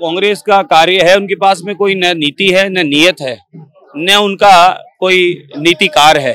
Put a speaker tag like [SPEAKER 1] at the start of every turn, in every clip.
[SPEAKER 1] कांग्रेस का कार्य है, उनके पास में कोई न नीति है न नियत है, न उनका कोई नीतिकार है।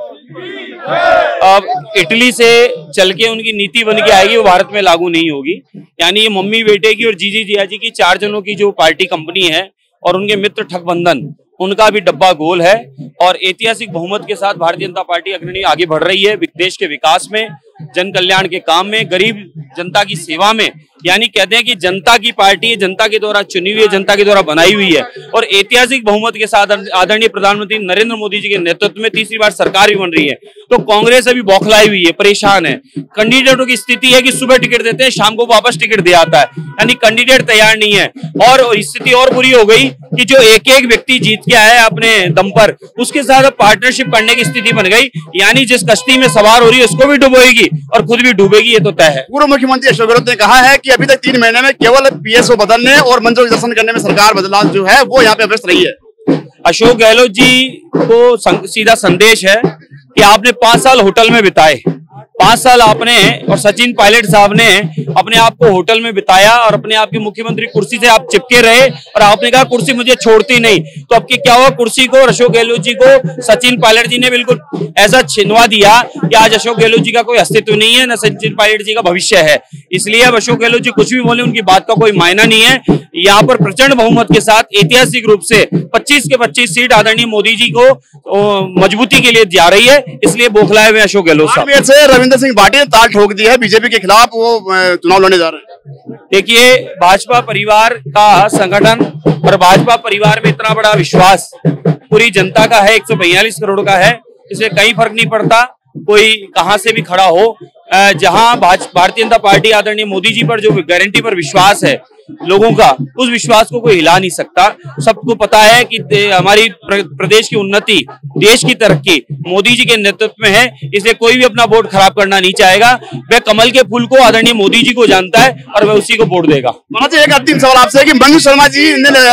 [SPEAKER 1] अब इटली से चल के उनकी नीति बन के आएगी, वो भारत में लागू नहीं होगी। यानी ये मम्मी बेटे की और जीजी जियाजी की 4 जनों की जो पार्टी कंपनी है और उनके मित्र ठगबंधन, उनका भी डब्बा गोल है। और ऐतिहासिक बहुमत के साथ भारतीय जनता पार्टी अग्रणी आगे बढ़ रही है देश के विकास में, जन कल्याण के काम में, गरीब जनता की सेवा में। यानी कहते हैं कि जनता की पार्टी जनता के द्वारा चुनी हुई है, जनता के द्वारा बनाई हुई है और ऐतिहासिक बहुमत के साथ आदरणीय प्रधानमंत्री नरेंद्र मोदी जी के नेतृत्व में तीसरी बार सरकार भी बन रही है। तो कांग्रेस अभी बौखलाई हुई है, परेशान है। कैंडिडेटों की स्थिति है कि सुबह टिकट देते हैं, शाम को वापस टिकट दे आता है, यानी कैंडिडेट तैयार नहीं है। और स्थिति और बुरी हो गई कि जो एक एक व्यक्ति जीत के आया है अपने दम पर, उसके साथ पार्टनरशिप करने की स्थिति बन गई। यानी जिस कश्ती में सवार हो रही है उसको भी डुबोएगी और खुद भी डूबेगी, ये तो तय है।
[SPEAKER 2] पूर्व मुख्यमंत्री अशोक गहलोत ने कहा है कि अभी तक 3 महीने में केवल पीएसओ बदलने और मंजूरी दर्शन करने में सरकार बदलाव जो है वो यहाँ पे व्यस्त रही है।
[SPEAKER 1] अशोक गहलोत जी को सीधा संदेश है कि आपने 5 साल होटल में बिताए, 5 साल आपने और सचिन पायलट साहब ने अपने आप को होटल में बिताया और अपने आप की मुख्यमंत्री कुर्सी से आप चिपके रहे और आपने कहा कुर्सी मुझे छोड़ती नहीं। तो अब क्या हुआ, कुर्सी को अशोक गहलोत जी को सचिन पायलट जी ने बिल्कुल ऐसा छिनवा दिया कि आज अशोक गहलोत जी का कोई अस्तित्व नहीं है, न सचिन पायलट जी का भविष्य है। इसलिए अब अशोक गहलोत जी कुछ भी बोले उनकी बात का कोई मायना नहीं है। यहाँ पर प्रचंड बहुमत के साथ ऐतिहासिक रूप से 25 के 25 सीट आदरणीय मोदी जी को मजबूती के लिए जा रही है, इसलिए बौखलाए हुए अशोक गहलोत साहब।
[SPEAKER 2] रविंद्र सिंह भाटी ने ताल ठोक दी है बीजेपी के खिलाफ, वो चुनाव लड़ने जा रहे हैं।
[SPEAKER 1] देखिए, भाजपा परिवार का संगठन और भाजपा परिवार में इतना बड़ा विश्वास पूरी जनता का है, 142 करोड़ का है, इससे कहीं फर्क नहीं पड़ता कोई कहां से भी खड़ा हो। जहां भारतीय जनता पार्टी आदरणीय मोदी जी पर जो गारंटी पर विश्वास है लोगों का, उस विश्वास को कोई हिला नहीं सकता। सबको पता है कि हमारी प्रदेश की उन्नति, देश की तरक्की मोदी जी के नेतृत्व में है, इसलिए कोई भी अपना वोट खराब करना नहीं चाहेगा। वह कमल के फूल को आदरणीय मोदी जी को जानता है और वह उसी को वोट देगा।
[SPEAKER 2] एक अंतिम सवाल आपसे कि मंजू शर्मा जी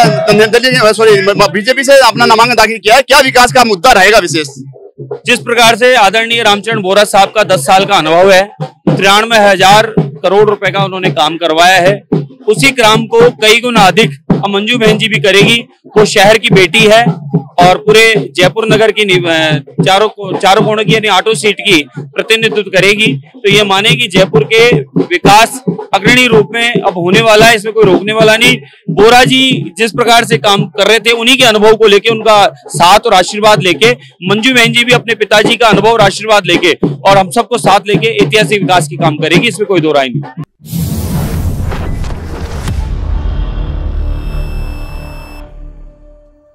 [SPEAKER 2] ने बीजेपी से अपना नामांकन दाखिल किया है, क्या विकास का मुद्दा रहेगा विशेष?
[SPEAKER 1] जिस प्रकार से आदरणीय रामचरण बोरा साहब का 10 साल का अनुभव है, 93,000 करोड़ रुपए का उन्होंने काम करवाया है, उसी काम को कई गुना अधिक अब मंजू बहन जी भी करेगी। वो शहर की बेटी है और पूरे जयपुर नगर की चारों कोनों की यानी 8 सीट की प्रतिनिधित्व करेगी। तो ये माने कि जयपुर के विकास अग्रणी रूप में अब होने वाला है, इसमें कोई रोकने वाला नहीं। बोरा जी जिस प्रकार से काम कर रहे थे, उन्हीं के अनुभव को लेके, उनका साथ और आशीर्वाद लेके, मंजू बहन जी भी अपने पिताजी का अनुभव और आशीर्वाद लेके और हम सबको साथ लेके ऐतिहासिक विकास की काम करेगी, इसमें कोई दो राय नहीं।